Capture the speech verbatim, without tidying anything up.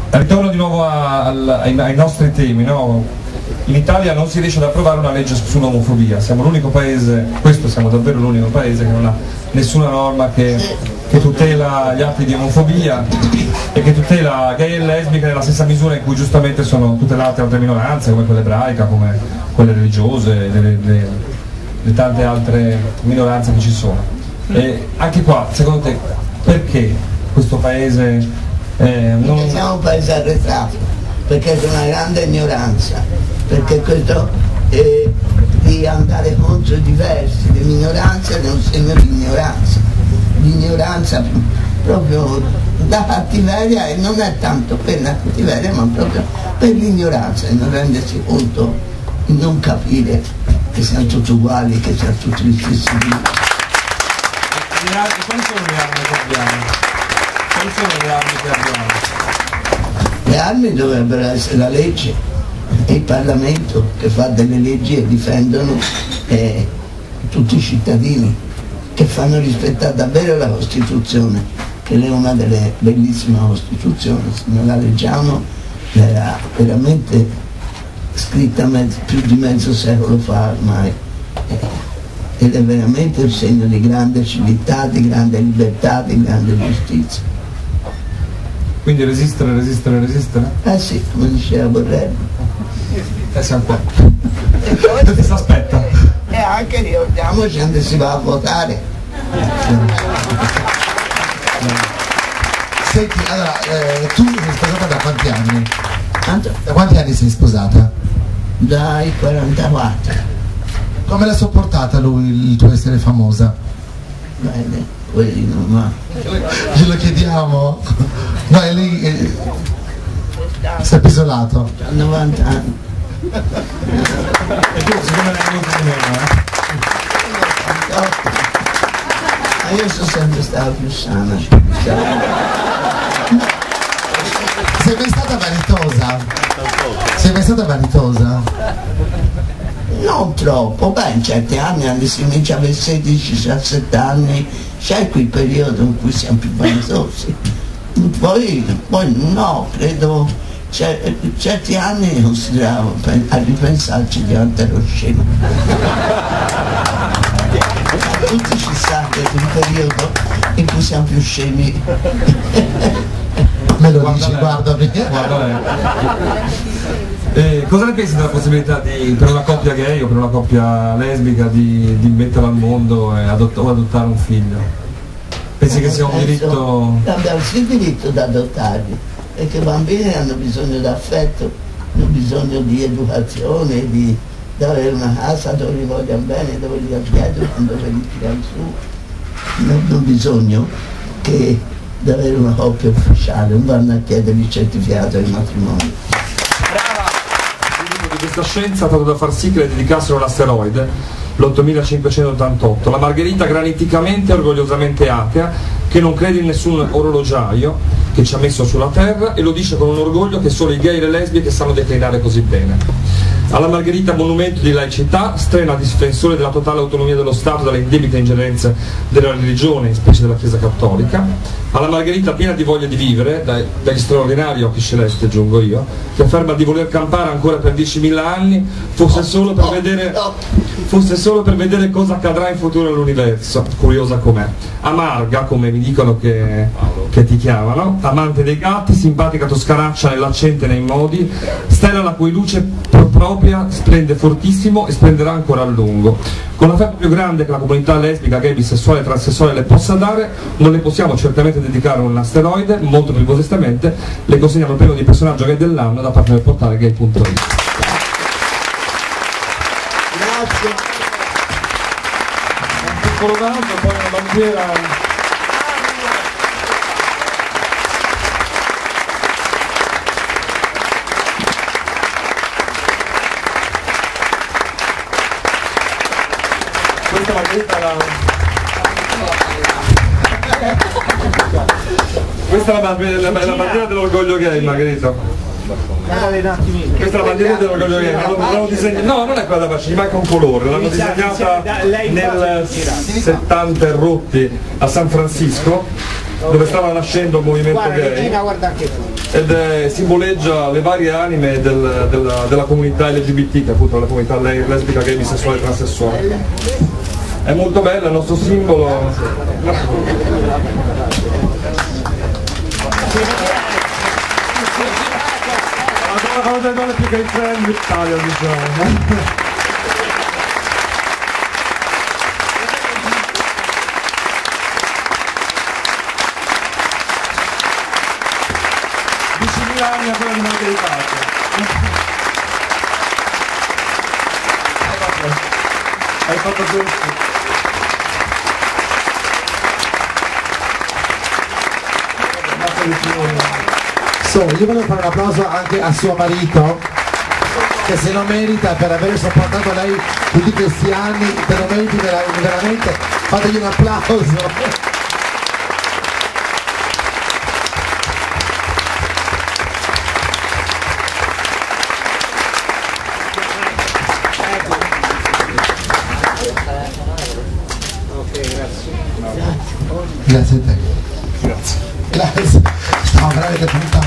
Ritorno di nuovo a, a, ai, ai nostri temi, no? In Italia non si riesce ad approvare una legge sull'omofobia, siamo l'unico paese, questo siamo davvero l'unico paese che non ha nessuna norma che, che tutela gli atti di omofobia e che tutela gay e lesbiche nella stessa misura in cui giustamente sono tutelate altre minoranze come quella ebraica, come quelle religiose, le, le, le, le tante altre minoranze che ci sono. E anche qua, secondo te, perché questo paese eh, non... Perché siamo un paese arretrato, perché c'è una grande ignoranza, perché questo eh, di andare contro i diversi, le minoranze è un segno di ignoranza, l'ignoranza proprio da cattiveria, e non è tanto per la cattiveria ma proprio per l'ignoranza e non rendersi conto, non capire che siamo tutti uguali, che siamo tutti gli stessi Dio. Quali sono le armi che abbiamo? Quali sono le armi che abbiamo? Le armi dovrebbero essere la legge e il Parlamento che fa delle leggi e difendono eh, tutti i cittadini, che fanno rispettare davvero la Costituzione, che è una delle bellissime Costituzioni. Se non la leggiamo, era veramente scritta mezzo, più di mezzo secolo fa ormai, eh, ed è veramente un segno di grande civiltà, di grande libertà, di grande giustizia. Quindi resistere, resistere, resistere? Eh sì, come diceva Borrello. Eh siamo qua. Che si aspetta? E anche ricordiamoci quando si va a votare. Senti, allora, eh, tu sei sposata da quanti anni? Tanto? Da quanti anni sei sposata? Dai quarantaquattro. Come l'ha sopportata lui il tuo essere famosa? Bene, quelli non va. Glielo chiediamo? No, e lei eh, si è appisolato. Ha novanta anni. E tu secondo me è molto di meno, eh? Ma io sono sempre stata più sana. Sei mai stata vanitosa? Sei mai stata vanitosa? Non troppo, beh, in certi anni, quando si comincia a avere sedici diciassette anni, c'è quel periodo in cui siamo più vanitosi. Poi, poi no, credo, certi anni consideravo, a ripensarci diventa ero scemo. Tutti ci sa che è un periodo in cui siamo più scemi. Me lo dici, guardami. Eh, cosa ne pensi della possibilità di, per una coppia gay o per una coppia lesbica di, di metterla al mondo e adott- o adottare un figlio? Pensi che sia un diritto? Abbiamo sì il diritto di adottarli, perché i bambini hanno bisogno di affetto, hanno bisogno di educazione, di, di avere una casa dove li vogliano bene, dove li acchiedono, dove li tirano su. Non hanno bisogno che di avere una coppia ufficiale, non vanno a chiedergli il certificato di matrimonio. Questa scienza ha fatto da far sì che le dedicassero l'asteroide, l'ottomilacinquecentottantotto, la Margherita graniticamente e orgogliosamente atea, che non crede in nessun orologiaio che ci ha messo sulla Terra e lo dice con un orgoglio che solo i gay e le lesbiche sanno declinare così bene. Alla Margherita monumento di laicità, strena difensore della totale autonomia dello Stato dalle indebite ingerenze della religione, specie della Chiesa Cattolica. Alla Margherita piena di voglia di vivere, dai, dagli straordinari occhi celesti aggiungo io, che afferma di voler campare ancora per diecimila anni, fosse solo per vedere, fosse solo per vedere cosa accadrà in futuro all'universo, curiosa com'è. Amarga, come mi dicono che, che ti chiamano, amante dei gatti, simpatica toscanaccia nell'accento e nei modi, stella la cui luce propria splende fortissimo e splenderà ancora a lungo. Con la fede più grande che la comunità lesbica, gay, bisessuale e transessuale le possa dare, non le possiamo certamente dedicare un asteroide, molto più modestamente le consegniamo il premio di personaggio gay dell'anno da parte del portale gay punto it. Grazie. Un piccolo naso, poi una bandiera. Questa Margherita la... Questa è la, la, la, la bandiera dell'orgoglio gay, Margherita. Questa è la bandiera dell'orgoglio gay, l'hanno disegnata. No, non è quella da bacini, manca un colore, l'hanno disegnata nel settanta e rotti a San Francisco dove stava nascendo il movimento Guarda, gay, Regina, guarda anche tu. ed è, simboleggia le varie anime del, della, della comunità L G B T, che è appunto la comunità lesbica, gay, bisessuale e transessuale. È molto bella, il nostro simbolo. Una delle donne più gay friendly d'Italia, diciamo. Anni a quella di Margheritato. Hai fatto questo. So, io volevo fare un applauso anche a suo marito, che se lo merita per aver sopportato lei tutti questi anni, te lo meriti veramente, fategli un applauso. Grazie a te. Grazie. Grazie. Stavo veramente puntando.